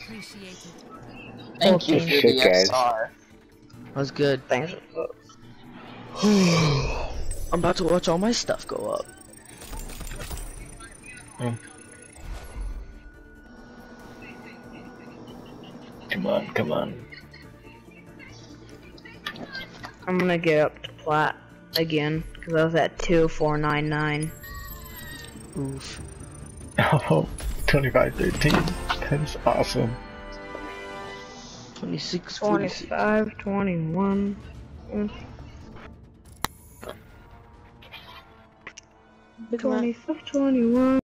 Thank you Okay. for Shit, the guys. XR. That's good. Thanks. I'm about to watch all my stuff go up. Come on, come on. I'm gonna get up to plat again because I was at 2499. Oof. Oh, 25-13. That's awesome. 26, 25, 21. 25, 21.